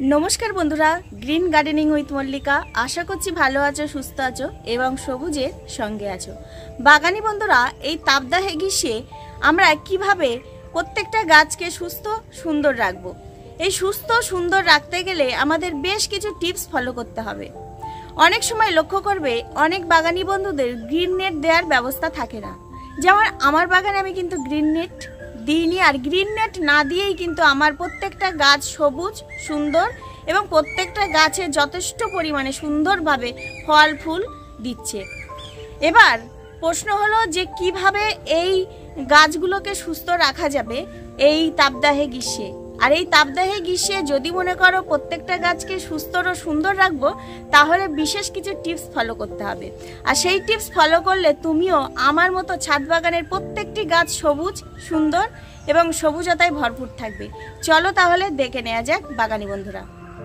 नमस्कार बंधुरा green gardening with Mallika आशा करछि भालो आछो सुस्थ आछो एवं सबुजेर संगे आछो। बागानी बंधुरा এই তাপদাহে গ্রীষ্মে আমরা কিভাবে প্রত্যেকটা গাছকে সুস্থ সুন্দর রাখবো। এই সুস্থ সুন্দর রাখতে গেলে আমাদের বেশ কিছু টিপস ফলো করতে হবে। অনেক সময় লক্ষ্য করবে অনেক বাগানি বন্ধুদের গ্রিন নেট দেওয়ার ব্যবস্থা থাকে না। যেমন আমার বাগানে আমি কিন্তু গ্রিন নেট দিইনি, আর গ্রিন নেট না দিয়েই কিন্তু আমার প্রত্যেকটা গাছ সবুজ সুন্দর এবং প্রত্যেকটা গাছে যথেষ্ট পরিমাণে সুন্দরভাবে ফল ফুল দিচ্ছে। এবার প্রশ্ন হলো যে কিভাবে এই গাছগুলোকে সুস্থ রাখা যাবে এই তাপদাহে গ্রীষ্মে। আর এই তাপদাহে গ্রীষ্মে যদি মনে করো প্রত্যেকটা গাছকে সুস্থ ও সুন্দর রাখবো তাহলে বিশেষ কিছু টিপস ফলো করতে হবে। আর সেই টিপস ফলো করলে তুমিও আমার মতো ছাদ বাগানের প্রত্যেকটি গাছ সবুজ সুন্দর এবং সবুজতায় ভরপুর থাকবে। চলো তাহলে দেখে নেওয়া যাক বাগানি বন্ধুরা।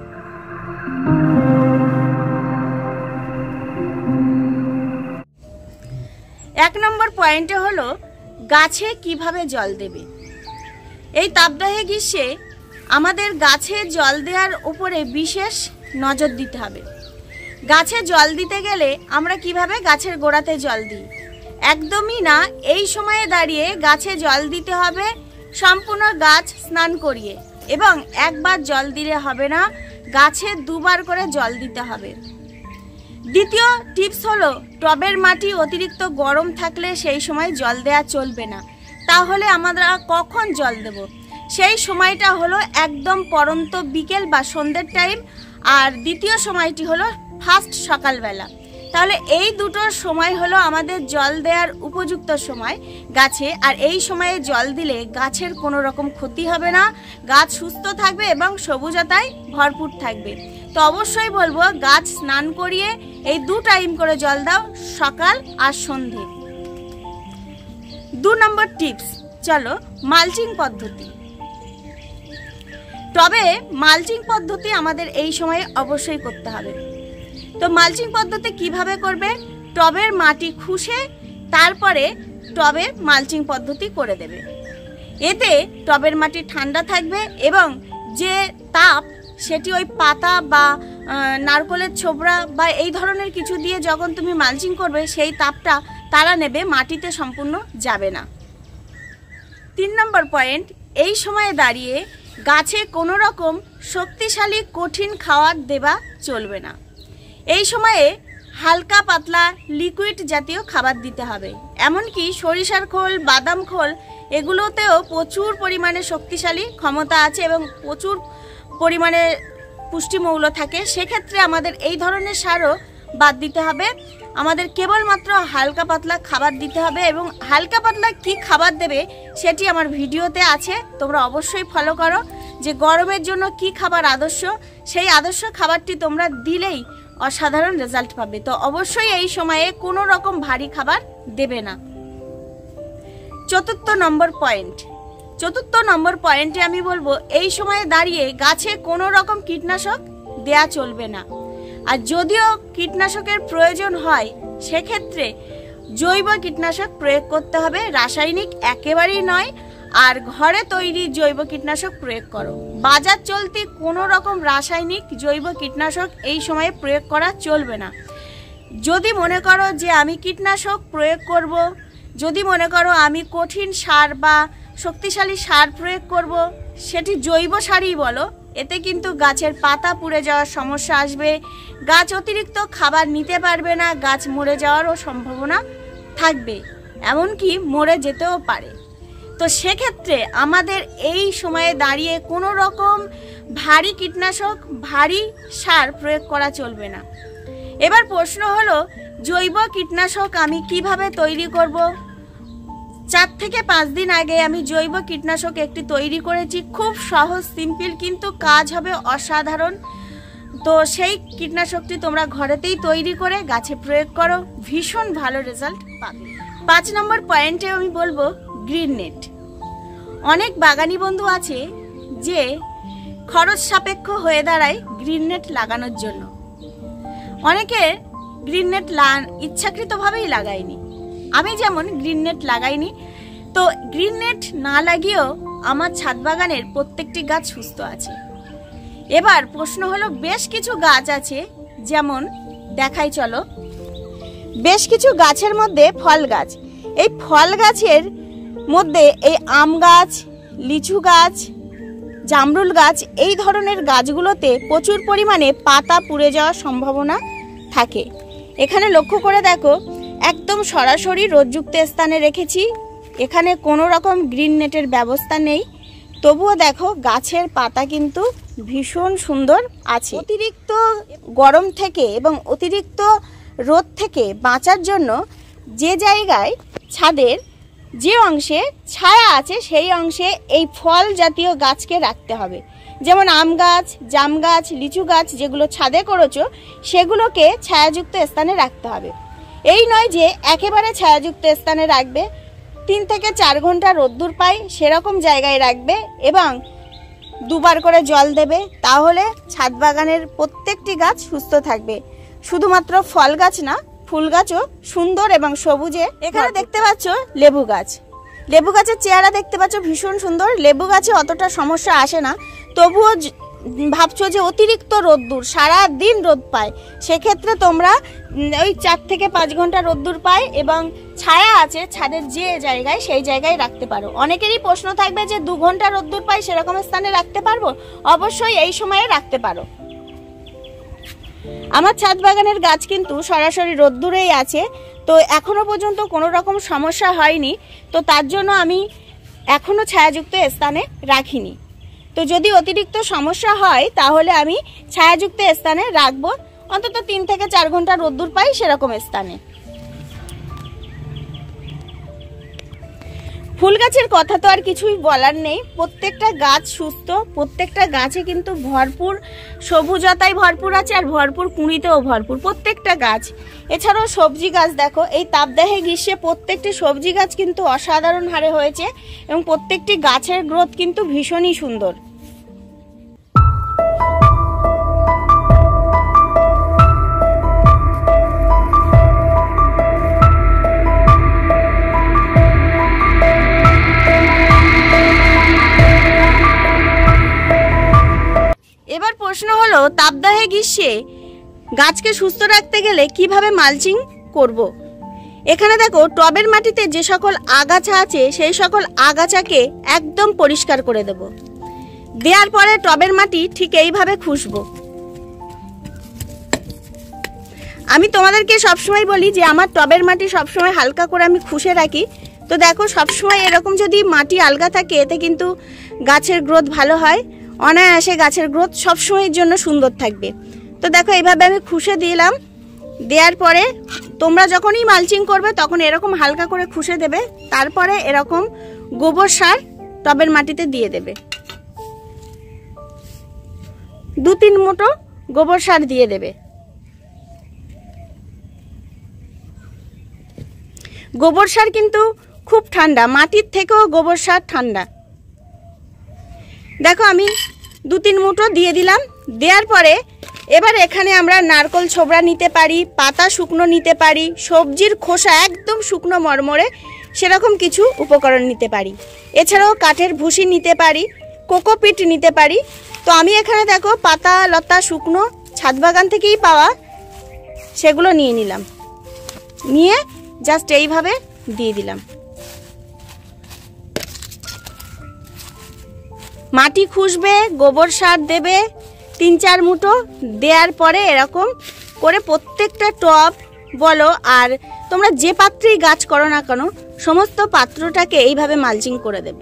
এক নম্বর পয়েন্টে হলো গাছে কিভাবে জল দেবে। এই তাপদাহে গ্রীষ্মে আমাদের গাছে জল দেওয়ার উপরে বিশেষ নজর দিতে হবে। গাছে জল দিতে গেলে আমরা কিভাবে গাছের গোড়াতে জল দিই, একদমই না এই সময়ে দাঁড়িয়ে গাছে জল দিতে হবে সম্পূর্ণ গাছ স্নান করিয়ে, এবং একবার জল দিলে হবে না, গাছে দুবার করে জল দিতে হবে। দ্বিতীয় টিপস হলো টবের মাটি অতিরিক্ত গরম থাকলে সেই সময় জল দেওয়া চলবে না। তাহলে আমরা কখন জল দেব, সেই সময়টা হলো একদম পরন্ত বিকেল বা সন্ধ্যের টাইম, আর দ্বিতীয় সময়টি হলো ফার্স্ট সকালবেলা। তাহলে এই দুটো সময় হলো আমাদের জল দেওয়ার উপযুক্ত সময় গাছে, আর এই সময়ে জল দিলে গাছের কোনো রকম ক্ষতি হবে না, গাছ সুস্থ থাকবে এবং সবুজতায় ভরপুর থাকবে। তো অবশ্যই বলবো গাছ স্নান করিয়ে এই দু টাইম করে জল দাও, সকাল আর সন্ধে। 2 নম্বর টিপস, চলো মালচিং পদ্ধতি। তবে মালচিং পদ্ধতি আমাদের এই সময়ে অবশ্যই করতে হবে। তো মালচিং পদ্ধতি কিভাবে করবে, টবের মাটি খুশে তারপরে টবে মালচিং পদ্ধতি করে দেবে। এতে টবের মাটি ঠান্ডা থাকবে এবং যে তাপ সেটি ওই পাতা বা নারকলের ছোবড়া বা এই ধরনের কিছু দিয়ে যখন তুমি মালচিং করবে সেই তাপটা তারা নেবে, মাটিতে সম্পূর্ণ যাবে না। 3 নম্বর পয়েন্ট, এই সময়ে দাঁড়িয়ে গাছে কোনো রকম শক্তিশালী কঠিন খাবার দেওয়া চলবে না। এই সময়ে হালকা পাতলা লিকুইড জাতীয় খাবার দিতে হবে। এমনকি সরিষার খোল বাদাম খোল এগুলোতেও প্রচুর পরিমাণে শক্তিশালী ক্ষমতা আছে এবং প্রচুর পরিমাণে পুষ্টিমৌল থাকে। সেক্ষেত্রে আমাদের এই ধরনের সারও বাদ দিতে হবে, আমাদের কেবলমাত্র হালকা পাতলা খাবার দিতে হবে। এবং হালকা পাতলা কি খাবার দেবে সেটি আমার ভিডিওতে আছে, তোমরা অবশ্যই ফলো করো। যে গরমের জন্য কি খাবার আদর্শ, সেই আদর্শ খাবারটি তোমরা দিলেই অসাধারণ রেজাল্ট পাবে। তো অবশ্যই এই সময়ে কোনো রকম ভারী খাবার দেবে না। 4 নম্বর পয়েন্টে আমি বলবো এই সময়ে দাঁড়িয়ে গাছে কোনো রকম কীটনাশক দেয়া চলবে না। আর যদিও কীটনাশকের প্রয়োজন হয় সেক্ষেত্রে জৈব কীটনাশক প্রয়োগ করতে হবে, রাসায়নিক একেবারেই নয়। আর ঘরে তৈরি জৈব কীটনাশক প্রয়োগ করো। বাজার চলতি কোনো রকম রাসায়নিক জৈব কীটনাশক এই সময়ে প্রয়োগ করা চলবে না। যদি মনে করো যে আমি কীটনাশক প্রয়োগ করব, যদি মনে করো আমি কঠিন সার বা শক্তিশালী সার প্রয়োগ করব, সেটি জৈব সারই বলো, এতে কিন্তু গাছের পাতা পুড়ে যাওয়ার সমস্যা আসবে, গাছ অতিরিক্ত খাবার নিতে পারবে না, গাছ মরে যাওয়ারও সম্ভাবনা থাকবে, এমনকি মরে যেতেও পারে। তো সেক্ষেত্রে আমাদের এই সময়ে দাঁড়িয়ে কোনো রকম ভারী কীটনাশক ভারী সার প্রয়োগ করা চলবে না। এবার প্রশ্ন হলো জৈব কীটনাশক আমি কিভাবে তৈরি করব। 4 থেকে 5 দিন আগে আমি জৈব কীটনাশক একটি তৈরি করেছি, খুব সহজ সিম্পল, কিন্তু কাজ হবে অসাধারণ। তো সেই কীটনাশকটি তোমরা ঘরেতেই তৈরি করে গাছে প্রয়োগ করো, ভীষণ ভালো রেজাল্ট পাবে। 5 নম্বর পয়েন্টে আমি বলবো গ্রিন নেট। অনেক বাগানি বন্ধু আছে যে খরচ সাপেক্ষ হয়ে দাঁড়ায় গ্রিন নেট লাগানোর জন্য। অনেকে গ্রিন নেট ইচ্ছাকৃতভাবেই লাগায়নি, আমি যেমন গ্রিন নেট লাগাইনি। তো গ্রিন নেট না লাগিয়েও আমার ছাদ বাগানের প্রত্যেকটি গাছ সুস্থ আছে। এবার প্রশ্ন হলো, বেশ কিছু গাছ আছে, যেমন দেখাই চলো, বেশ কিছু গাছের মধ্যে ফল গাছ। এই ফল গাছের মধ্যে এই আম গাছ, লিচু গাছ, জামরুল গাছ, এই ধরনের গাছগুলোতে প্রচুর পরিমাণে পাতা পুড়ে যাওয়ার সম্ভাবনা থাকে। এখানে লক্ষ্য করে দেখো, একদম সরাসরি রোদযুক্ত স্থানে রেখেছি, এখানে কোনো রকম গ্রিন নেটের ব্যবস্থা নেই, তবুও দেখো গাছের পাতা কিন্তু ভীষণ সুন্দর আছে। অতিরিক্ত গরম থেকে এবং অতিরিক্ত রোদ থেকে বাঁচার জন্য যে জায়গায় ছাদের যে অংশে ছায়া আছে সেই অংশে এই ফল জাতীয় গাছকে রাখতে হবে। যেমন আম গাছ, জাম গাছ, লিচু গাছ যেগুলো ছাদে করেছো সেগুলোকে ছায়াযুক্ত স্থানে রাখতে হবে। এই নয় যে একেবারে ছায়াযুক্ত স্থানে রাখবে, 3 থেকে 4 ঘন্টা রোদ্দুর পায় সেরকম জায়গায় রাখবে এবং 2 বার করে জল দেবে, তাহলে ছাদ বাগানের প্রত্যেকটি গাছ সুস্থ থাকবে। শুধুমাত্র ফল গাছ না, ফুল গাছও সুন্দর এবং সবুজে। এখানে দেখতে পাচ্ছ লেবু গাছ, লেবু গাছের চেহারা দেখতে পাচ্ছ ভীষণ সুন্দর। লেবু গাছে অতটা সমস্যা আসে না, তবুও ভাবছো যে অতিরিক্ত রোদ্দুর, সারা দিন রোদ পায়, সেক্ষেত্রে তোমরা ওই 4 থেকে 5 ঘন্টা রোদ্দুর পায় এবং ছায়া আছে ছাদের যে জায়গায় সেই জায়গায় রাখতে পারো। অনেকেরই প্রশ্ন থাকবে যে 2 ঘন্টা রোদ্দুর পায় সেরকম স্থানে রাখতে পারবো? অবশ্যই এই সময়ে রাখতে পারো। আমার ছাদ বাগানের গাছ কিন্তু সরাসরি রোদ্দুরেই আছে, তো এখনো পর্যন্ত কোনো রকম সমস্যা হয়নি, তো তার জন্য আমি এখনো ছায়াযুক্ত স্থানে রাখিনি। তো যদি অতিরিক্ত সমস্যা হয় তাহলে আমি ছায়াযুক্ত স্থানে রাখবো, অন্তত 3 থেকে 4 ঘন্টা রোদ্দুর পাই সেরকম স্থানে। ফুল গাছের কথা তো আর কিছুই বলার নেই, প্রত্যেকটা গাছ সুস্থ, প্রত্যেকটা গাছে কিন্তু ভরপুর সবুজতায় ভরপুর আছে আর ভরপুর কুঁড়িতেও ভরপুর প্রত্যেকটা গাছ। এছাড়াও সবজি গাছ দেখো, এই তাপদাহে গ্রীষ্মে প্রত্যেকটি সবজি গাছ কিন্তু অসাধারণ হারে হয়েছে এবং প্রত্যেকটি গাছের গ্রোথ কিন্তু ভীষণই সুন্দর। এবার প্রশ্ন হলো, তাপদাহে গ্রীষ্মে গাছকে সুস্থ রাখতে গেলে কিভাবে মালচিং করব। এখানে দেখো টবের মাটিতে যে সকল আগাছা আছে সেই সকল আগাছাকে একদম পরিষ্কার করে দেব। দেওয়ার পরে টবের মাটি ঠিক এইভাবে খুশবো। আমি তোমাদেরকে সবসময় বলি যে আমার টবের মাটি সবসময় হালকা করে আমি খুশে রাখি, তো দেখো সবসময় এরকম যদি মাটি আলগা থাকে এতে কিন্তু গাছের গ্রোথ ভালো হয়, অনায়াসে গাছের গ্রোথ সবসময়ের জন্য সুন্দর থাকবে। তো দেখো এইভাবে আমি খুশে দিলাম, দেওয়ার পরে তোমরা যখনই মালচিং করবে তখন এরকম হালকা করে খুশে দেবে, তারপরে এরকম গোবর সার টবের মাটিতে দিয়ে দেবে, 2-3 মুঠো গোবর সার দিয়ে দেবে। গোবর সার কিন্তু খুব ঠান্ডা, মাটির থেকেও গোবর সার ঠান্ডা। দেখো আমি 2-3 মুঠো দিয়ে দিলাম। দেওয়ার পরে এবার এখানে আমরা নারকল ছোবড়া নিতে পারি, পাতা শুকনো নিতে পারি, সবজির খোসা একদম শুকনো মরমরে সেরকম কিছু উপকরণ নিতে পারি, এছাড়াও কাঠের ভুসি নিতে পারি, কোকোপিট নিতে পারি। তো আমি এখানে দেখো পাতা লতা শুকনো ছাদ বাগান থেকেই পাওয়া সেগুলো নিয়ে নিলাম, নিয়ে জাস্ট এইভাবে দিয়ে দিলাম। মাটি খুশবে, গোবর সার দেবে 3-4 মুঠো, দেওয়ার পরে এরকম করে প্রত্যেকটা টব বলো আর তোমরা যে পাত্রেই গাছ করো না কেন সমস্ত পাত্রটাকে এইভাবে মালচিং করে দেবে।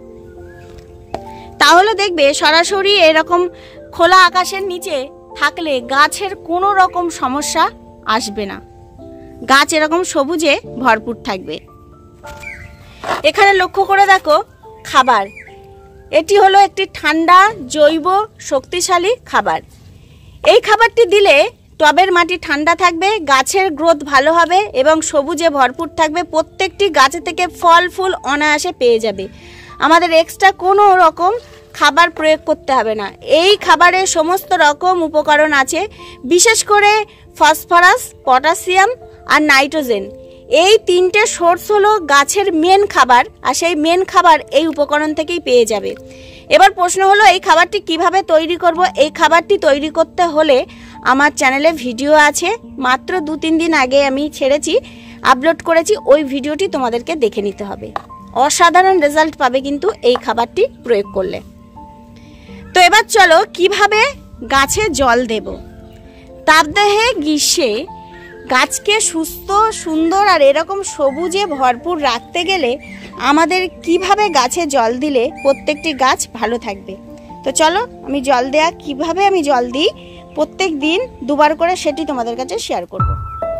তাহলে দেখবে সরাসরি এরকম খোলা আকাশের নিচে থাকলে গাছের কোনো রকম সমস্যা আসবে না, গাছ এরকম সবুজে ভরপুর থাকবে। এখানে লক্ষ্য করে দেখো খাবার, এটি হলো একটি ঠান্ডা জৈব শক্তিশালী খাবার। এই খাবারটি দিলে টবের মাটি ঠান্ডা থাকবে, গাছের গ্রোথ ভালো হবে এবং সবুজে ভরপুর থাকবে, প্রত্যেকটি গাছে থেকে ফল ফুল অনায়াসে পেয়ে যাবে। আমাদের এক্সট্রা কোনো রকম খাবার প্রয়োগ করতে হবে না। এই খাবারে সমস্ত রকম উপকরণ আছে, বিশেষ করে ফসফরাস, পটাশিয়াম আর নাইট্রোজেন। এই তিনটে সোর্স হলো গাছের মেন খাবার, আর সেই মেন খাবার এই উপকরণ থেকেই পেয়ে যাবে। এবার প্রশ্ন হলো এই খাবারটি কিভাবে তৈরি করব। এই খাবারটি তৈরি করতে হলে আমার চ্যানেলে ভিডিও আছে, মাত্র 2-3 দিন আগে আমি ছেড়েছি, আপলোড করেছি, ওই ভিডিওটি তোমাদেরকে দেখে নিতে হবে। অসাধারণ রেজাল্ট পাবে কিন্তু এই খাবারটি প্রয়োগ করলে। তো এবার চলো কিভাবে গাছে জল দেব। তাপদাহে গ্রীষ্মে গাছকে সুস্থ, সুন্দর আর এরকম সবুজে ভরপুর রাখতে গেলে আমাদের কিভাবে গাছে জল দিলে প্রত্যেকটি গাছ ভালো থাকবে। তো চলো আমি জল দেয়া কিভাবে আমি জল দিই প্রত্যেক দিন 2 বার করে, সেটি তোমাদের কাছে শেয়ার করব।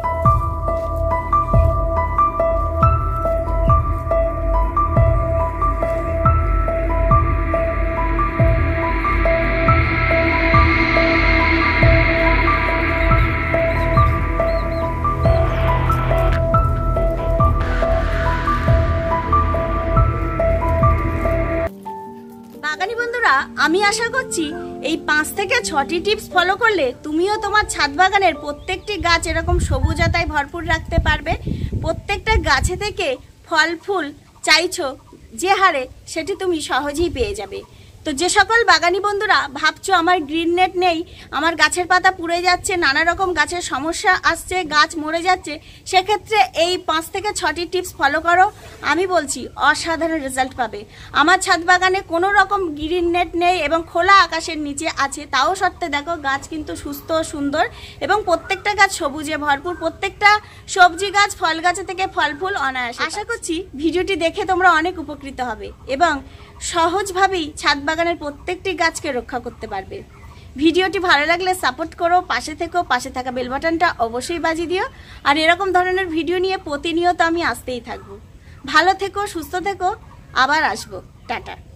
বাগানি বন্ধুরা, আমি আশা করছি এই 5 থেকে 6টি টিপস ফলো করলে তুমিও তোমার ছাদ বাগানের প্রত্যেকটি গাছ এরকম সবুজতায় ভরপুর রাখতে পারবে। প্রত্যেকটা গাছে থেকে ফল ফুল চাইছো যে হারে, সেটি তুমি সহজেই পেয়ে যাবে। তো যে সকল বাগানি বন্ধুরা ভাবছো আমার গ্রিন নেট নেই, আমার গাছের পাতা পুড়ে যাচ্ছে, নানা রকম গাছের সমস্যা আসছে, গাছ মরে যাচ্ছে, সেক্ষেত্রে এই 5 থেকে 6টি টিপস ফলো করো। আমি বলছি অসাধারণ রেজাল্ট পাবে। আমার ছাদ বাগানে কোনো রকম গ্রিন নেট নেই এবং খোলা আকাশের নিচে আছে, তাও সত্ত্বে দেখো গাছ কিন্তু সুস্থ সুন্দর এবং প্রত্যেকটা গাছ সবুজে ভরপুর। প্রত্যেকটা সবজি গাছ, ফল গাছে থেকে ফল ফুল অনায়াসে। আশা করছি ভিডিওটি দেখে তোমরা অনেক উপকৃত হবে এবং সহজভাবেই ছাদ বাগানের প্রত্যেকটি গাছকে রক্ষা করতে পারবে। ভিডিওটি ভালো লাগলে সাপোর্ট করো, পাশে থেকো, পাশে থাকা বেল বাটনটা অবশ্যই বাজিয়ে দিও। আর এরকম ধরনের ভিডিও নিয়ে প্রতিনিয়ত আমি আসতেই থাকবো। ভালো থেকো, সুস্থ থেকো, আবার আসবো। টাটা।